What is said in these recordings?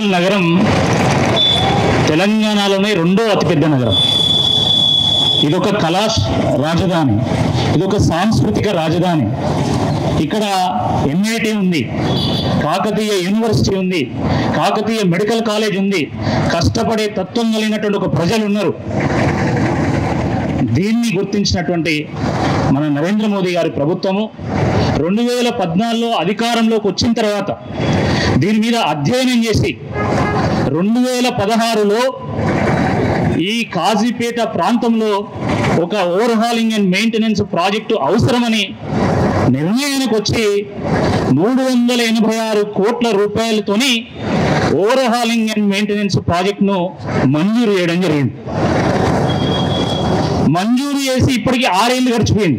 వరంగల్ నగరం తెలంగాణలోనే రెండో అతిపెద్ద నగరం. ఇదొక కళా రాజధాని, ఇదొక సాంస్కృతిక రాజధాని. ఇక్కడ MIT ఉంది, కాకతీయ యూనివర్సిటీ ఉంది, కాకతీయ మెడికల్ కాలేజ్ ఉంది, కష్టపడే తత్వం కలిగినటువంటి ఒక ప్రజలు ఉన్నారు. దీన్ని గుర్తించినటువంటి మన నరేంద్ర మోదీ గారి ప్రభుత్వము 2014లో అధికారంలోకి వచ్చిన తర్వాత దీని మీద అధ్యయనం చేసి 2016లో ఈ కాజీపేట ప్రాంతంలో ఒక ఓవర్హాలింగ్ అండ్ మెయింటెనెన్స్ ప్రాజెక్టు అవసరమని నిర్ణయానికి వచ్చి 386 కోట్ల రూపాయలతోని ఓవర్హాలింగ్ అండ్ మెయింటెనెన్స్ ప్రాజెక్టును మంజూరు చేయడం జరిగింది. మంజూరు చేసి ఇప్పటికి 6 ఏళ్ళు గడిచిపోయింది.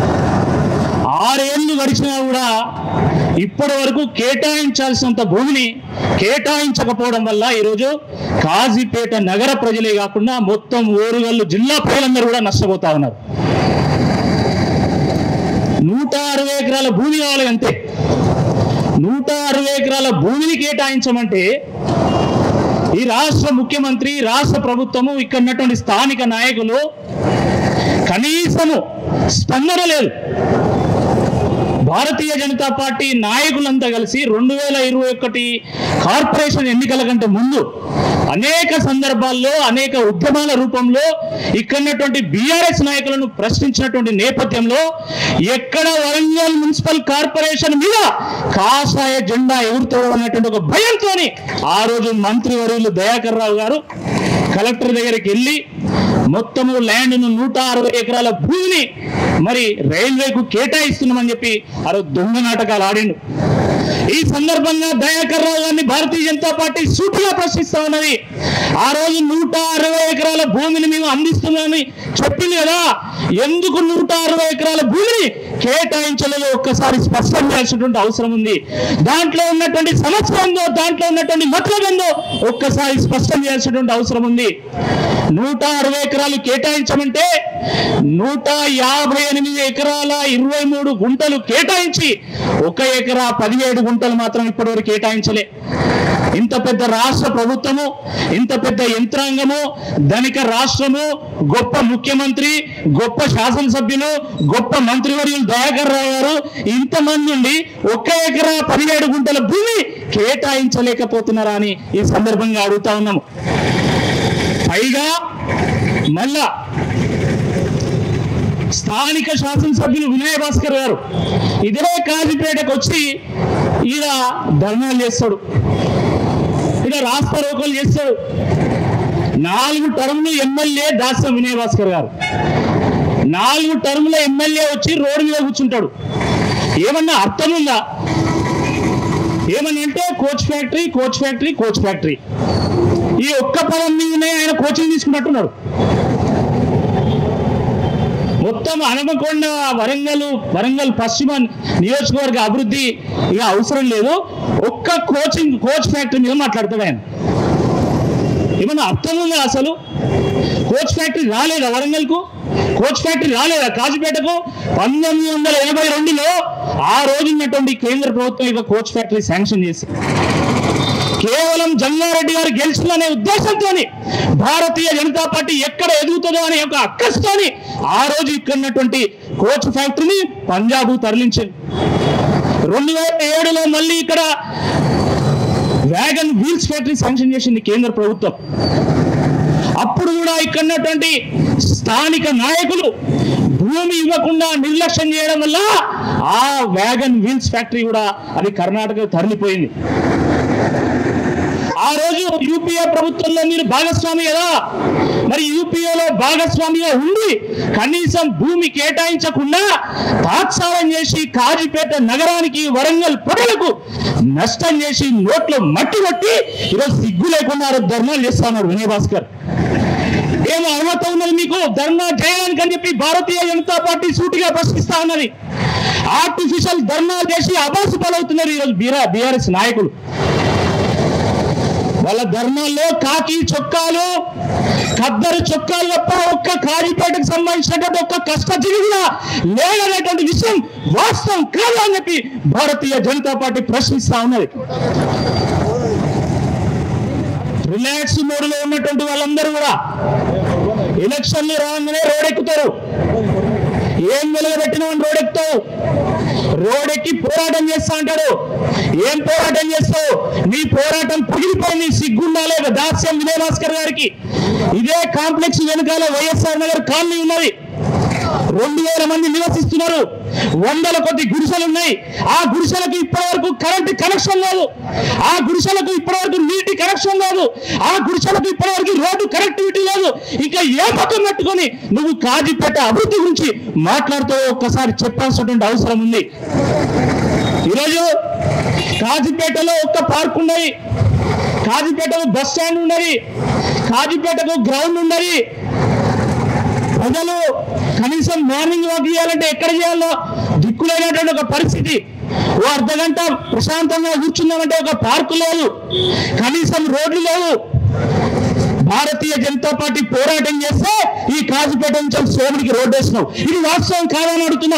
6 ఏళ్ళు గడిచినా కూడా ఇప్పటి వరకు కేటాయించాల్సినంత భూమిని కేటాయించకపోవడం వల్ల ఈరోజు కాజీపేట నగర ప్రజలే కాకుండా మొత్తం ఓరుగల్లు జిల్లా ప్రజలందరూ కూడా నష్టపోతా ఉన్నారు. 160 ఎకరాల భూమి కావాలి అంతే. 160 ఎకరాల భూమిని కేటాయించమంటే ఈ రాష్ట్ర ముఖ్యమంత్రి, రాష్ట్ర ప్రభుత్వము, ఇక్కడ ఉన్నటువంటి స్థానిక నాయకులు కనీసము స్పందన లేదు. భారతీయ జనతా పార్టీ నాయకులంతా కలిసి 2021 కార్పొరేషన్ ఎన్నికల కంటే ముందు అనేక సందర్భాల్లో అనేక ఉద్యమాల రూపంలో ఇక్కడున్నటువంటి BRS నాయకులను ప్రశ్నించినటువంటి నేపథ్యంలో ఎక్కడ వరంగల్ మున్సిపల్ కార్పొరేషన్ మీద కాషాయ జెండా ఎగురుతాడు అన్నటువంటి ఒక భయంతో ఆ రోజు మంత్రివర్యులు దయాకర్ రావు గారు కలెక్టర్ దగ్గరికి వెళ్ళి మొత్తము ల్యాండ్ను 160 ఎకరాల భూమిని మరి రైల్వేకు కేటాయిస్తున్నామని చెప్పి ఆ రోజు దొంగ నాటకాలు ఆడిండు. ఈ సందర్భంగా దయాకర్ రావు గారిని భారతీయ జనతా పార్టీ సూటిగా ప్రశ్నిస్తా ఉన్నది. ఆ రోజు 160 ఎకరాల భూమిని మేము అందిస్తున్నామని చెప్పింది కదా, ఎందుకు 160 ఎకరాల భూమిని కేటాయించలేదు ఒక్కసారి స్పష్టం చేయాల్సినటువంటి అవసరం ఉంది. దాంట్లో ఉన్నటువంటి సమస్య ఉందో, దాంట్లో ఉన్నటువంటి మతలం ఉందో ఒక్కసారి స్పష్టం చేయాల్సినటువంటి అవసరం ఉంది. 160 ఎకరాలు కేటాయించమంటే 158 ఎకరాల 23 గుంటలు కేటాయించి 1 ఎకరా 17 గుంటలు మాత్రం ఇప్పటివరకు కేటాయించలే. ఇంత పెద్ద రాష్ట్ర ప్రభుత్వము, ఇంత పెద్ద యంత్రాంగము, ధనిక రాష్ట్రము, గొప్ప ముఖ్యమంత్రి, గొప్ప శాసనసభ్యులు, గొప్ప మంత్రివర్యులు దయాకర్ రావు గారు ఇంతమంది నుండి 1 ఎకరా 17 గుంటల భూమి కేటాయించలేకపోతున్నారా అని ఈ సందర్భంగా అడుగుతా ఉన్నాము. పైగా మళ్ళా స్థానిక శాసనసభ్యులు వినయ్ భాస్కర్ గారు ఇదే కాజీపేటకు వచ్చి ఈడ ధర్నాలు చేస్తాడు, ఈడ రాస్తా రోకోలు చేస్తాడు. 4 టర్ములు ఎమ్మెల్యే దాస్యం వినయ్ భాస్కర్ గారు 4 టర్ముల ఎమ్మెల్యే వచ్చి రోడ్డు మీద కూర్చుంటాడు. ఏమన్నా అర్థం ఉందా? ఏమని అంటే coach factory, coach factory, coach factory, ఈ ఒక్క పదం మీదనే ఆయన కోచింగ్ తీసుకున్నట్టున్నాడు. మొత్తం హనుమకొండ, వరంగల్ పశ్చిమ నియోజకవర్గ అభివృద్ధి ఇక అవసరం లేదు, ఒక్క కోచ్ ఫ్యాక్టరీ మీద మాట్లాడతాడు ఆయన. ఏమన్నా అర్థం ఉందా అసలు? కోచ్ ఫ్యాక్టరీ రాలేదా వరంగల్కు? కోచ్ ఫ్యాక్టరీ రాలేదా కాజీపేటకు? 1982లో ఆ రోజు ఉన్నటువంటి కేంద్ర ప్రభుత్వం ఇక కోచ్ ఫ్యాక్టరీ శాంక్షన్ చేసి కేవలం జంగారెడ్డి గారు గెలిచిందనే ఉద్దేశంతో భారతీయ జనతా పార్టీ ఎక్కడ ఎదుగుతుందో అనే ఒక అక్కస్తోని ఆ రోజు ఇక్కడ ఉన్నటువంటి కోచ్ ఫ్యాక్టరీని పంజాబ్ తరలించింది. 2007లో మళ్ళీ ఇక్కడ వ్యాగన్ వీల్స్ ఫ్యాక్టరీ శాంక్షన్ చేసింది కేంద్ర ప్రభుత్వం. అప్పుడు కూడా ఇక్కడ ఉన్నటువంటి స్థానిక నాయకులు భూమి ఇవ్వకుండా నిర్లక్ష్యం చేయడం వల్ల ఆ వ్యాగన్ వీల్స్ ఫ్యాక్టరీ కూడా అది కర్ణాటక తరలిపోయింది. ఆ రోజు యూపీఏ ప్రభుత్వంలో మీరు భాగస్వామి కదా, మరి యూపీఏలో భాగస్వామిగా ఉండి కనీసం భూమి కేటాయించకుండా తాత్సారం చేసి కాజీపేట నగరానికి, వరంగల్ ప్రజలకు నష్టం చేసి నోట్లో మట్టి కొట్టి ఈరోజు సిగ్గు లేకుండా ధర్నాలు చేస్తా ఉన్నారు వినయ్ భాస్కర్. ఏమో అర్హత ఉన్నది మీకు ధర్నా చేయడానికి అని చెప్పి భారతీయ జనతా పార్టీ సూటిగా ప్రశ్నిస్తా ఉన్నది. ఆర్టిఫిషియల్ ధర్నాలు చేసి అబాసు పాలవుతున్నారు ఈరోజు BRS నాయకులు. వాళ్ళ ధర్నాల్లో కాకి చొక్కాలు, ఖద్దరు చొక్కాలు తప్ప ఒక్క కాజీపేటకు సంబంధించినటువంటి ఒక్క కష్టజీవి కూడా లేదనేటువంటి విషయం వాస్తవం కాదు అని చెప్పి భారతీయ జనతా పార్టీ ప్రశ్నిస్తా ఉన్నది. రిలాక్స్ మోడ్ లో ఉన్నటువంటి వాళ్ళందరూ కూడా ఎలక్షన్లు రాగానే రోడెక్కుతారు. ఏం వెలుగబెట్టిన రోడెక్కుతావు, రోడెక్కి పోరాటం చేస్తా అంటాడు. ఏం పోరాటం చేస్తావు? నీ పోరాటం పుగిలిపోయింది. సిగ్గుండాలే దాస్యం వినయ్ భాస్కర్ గారికి. ఇదే కాంప్లెక్స్ వెనుకాల వైఎస్ఆర్ నగర్ కాలనీ ఉన్నది. 2000 మంది నివసిస్తున్నారు. వందల కొద్ది గుడిసెలు ఉన్నాయి. ఆ గుడిసెలకు ఇప్పటి వరకు కరెంట్ కనెక్షన్ లేదు. ఆ గుడిసెలకు ఇప్పటి వరకు నీటి కనెక్షన్ లేదు. ఆ గుడిసెలకు ఇప్పటి వరకు రోడ్డు కనెక్టివిటీ లేదు. ఇంకా ఏ పక్కన పెట్టుకొని నువ్వు కాజీపేట అభివృద్ధి గురించి మాట్లాడుతూ ఒక్కసారి చెప్పాల్సినటువంటి అవసరం ఉంది. ఈరోజు కాజీపేటలో ఒక్క పార్క్ ఉన్నది, కాజీపేటలో బస్ స్టాండ్ ఉన్నది, కాజీపేటకు గ్రౌండ్ ఉన్నది. ప్రజలు కనీసం మార్నింగ్ వాక్ చేయాలంటే ఎక్కడ చేయాలో దిక్కులేనటువంటి ఒక పరిస్థితి. ఓ అర్ధగంట ప్రశాంతంగా కూర్చున్నామంటే ఒక పార్కు లేదు, కనీసం రోడ్లు లేవు. భారతీయ జనతా పార్టీ పోరాటం చేస్తే ఈ కాజీపేట నుంచి సోముడికి రోడ్డు వేసినావు. ఇది వాస్తవం కాదని అడుగుతున్నా.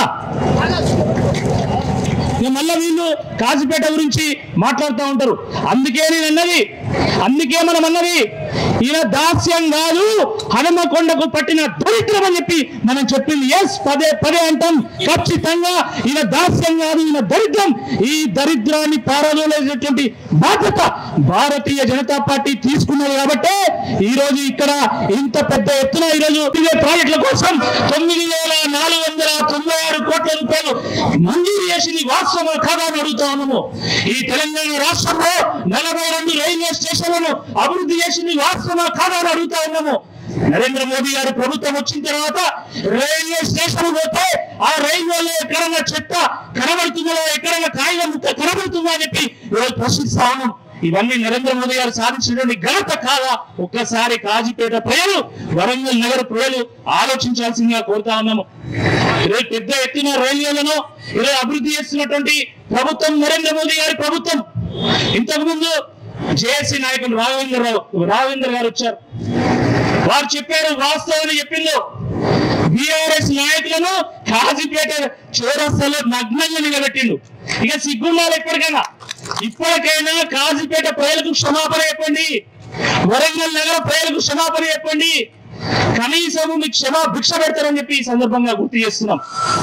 మళ్ళీ వీళ్ళు కాజీపేట గురించి మాట్లాడుతూ ఉంటారు. అందుకే నేను అన్నది, అందుకే మనం అన్నది ఈయన దాస్యం కాదు, హనుమకొండకు పట్టిన దరిద్రం అని చెప్పి మనం చెప్పింది. ఎస్, పదే పదే అంటాం. ఖచ్చితంగా ఈయన దాస్యం కాదు, ఈయన దరిద్రం. ఈ దరిద్రాన్ని పారదోలేటువంటి బాధ్యత భారతీయ జనతా పార్టీ తీసుకున్నది. కాబట్టి ఈ రోజు ఇక్కడ ఇంత పెద్ద ఎత్తున ఈరోజు ప్రాజెక్టుల కోసం 9,496 కోట్ల రూపాయలు మంజూరు చేసింది. వాస్తవం కాదని అడుగుతా ఉన్నాము. ఈ తెలంగాణ రాష్ట్రంలో 42 రైల్వే స్టేషన్లను అభివృద్ధి చేసింది. వాస్తవం కాదని అడుగుతా ఉన్నాము. నరేంద్ర మోదీ గారు ప్రభుత్వం వచ్చిన తర్వాత రైల్వే స్టేషన్ పోతే ఆ రైల్వేలో ఎక్కడన్నా చెత్త కనబడుతుందో, ఎక్కడన్నా కాగితం ముక్క కనబడుతుందో అని చెప్పి ఈరోజు ప్రశ్నిస్తా ఉన్నాం. ఇవన్నీ నరేంద్ర మోదీ గారు సాధించినటువంటి ఘనత కాదా? ఒక్కసారి కాజీపేట ప్రజలు, వరంగల్ నగర ప్రజలు ఆలోచించాల్సిందిగా కోరుతా ఉన్నాము. ఈరోజు పెద్ద ఎత్తున రైల్వేలను ఈరోజు అభివృద్ధి చేస్తున్నటువంటి ప్రభుత్వం నరేంద్ర మోదీ గారి ప్రభుత్వం. ఇంతకు ముందు జేఏసీ నాయకులు రాఘవేంద్ర గారు వచ్చారు. వారు చెప్పారు, వాస్తవాన్ని చెప్పిందో బీఆర్ఎస్ నాయకులను కాజీపేట చౌరస్తాలో నగ్నంగా నిలబెట్టిండు. ఇక సిగ్గుండాలి. ఇప్పటికైనా కాజీపేట ప్రజలకు క్షమాపణ చెప్పండి, వరంగల్ నగర ప్రజలకు క్షమాపణ చెప్పండి. కనీసం మీకు భిక్ష పెడతారని చెప్పి ఈ సందర్భంగా గుర్తు చేస్తున్నాం.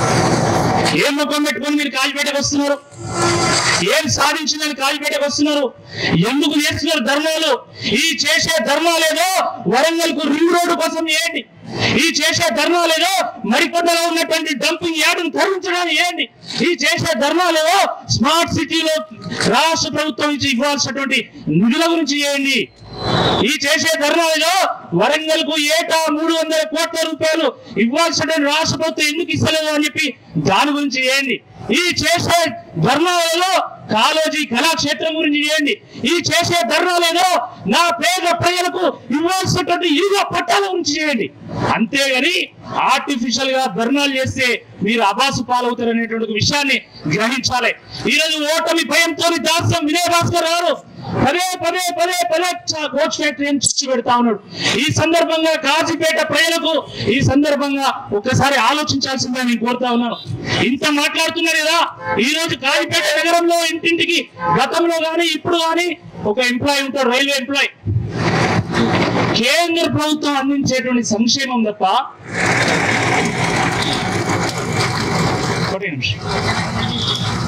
ఏం ముఖం పెట్టుకొని మీరు కాజీపేటకు వస్తున్నారు? ఏం సాధించిందని కాజీపేటకు వస్తున్నారు? ఎందుకు చేస్తున్నారు ధర్నాలు? ఈ చేసే ధర్నాలేదో వరంగల్ కు రింగ్ రోడ్డు కోసం చేయండి. ఈ చేసే ధర్నాలేదో మరికొండలో ఉన్నటువంటి డంపింగ్ యార్డును తరలించడానికి చేయండి. ఈ చేసే ధర్నాలేదో స్మార్ట్ సిటీలో రాష్ట్ర ప్రభుత్వం నుంచి ఇవ్వాల్సినటువంటి నిధుల గురించి చేయండి. ఈ చేసే ధర్నాలలో వరంగల్ కు ఏటా 300 కోట్ల రూపాయలు ఇవ్వాల్సినటువంటి రాష్ట్ర ప్రభుత్వం ఎందుకు ఇస్తలేదు అని చెప్పి దాని గురించి చేయండి. ఈ చేసే ధర్నాలలో కాళోజీ కళాక్షేత్రం గురించి చేయండి. ఈ చేసే ధర్నాలలో నా పేద ప్రజలకు ఇవ్వాల్సినటువంటి ఇరుగ పట్టాల గురించి చేయండి. అంతేగాని ఆర్టిఫిషియల్ గా ధర్నాలు చేస్తే మీరు అబాసు పాలవుతారనేటువంటి విషయాన్ని గ్రహించాలి. ఈరోజు ఓటమి భయంతో దాస్యం వినయ్ భాస్కర్ గారు పదే కోచ్ ఫ్యాక్టరీని చుచ్చు పెడతా ఉన్నాడు. ఈ సందర్భంగా కాజీపేట ప్రజలకు ఈ సందర్భంగా ఒక్కసారి ఆలోచించాల్సిందిగా నేను కోరుతా ఉన్నాను. ఇంత మాట్లాడుతున్నారు కదా, ఈ రోజు కాజీపేట నగరంలో ఇంటింటికి గతంలో గానీ ఇప్పుడు గానీ ఒక ఎంప్లాయీ ఉంటాడు, రైల్వే ఎంప్లాయీ. కేంద్ర ప్రభుత్వం అందించేటువంటి సంక్షేమం తప్ప ఒకటి నిమిషం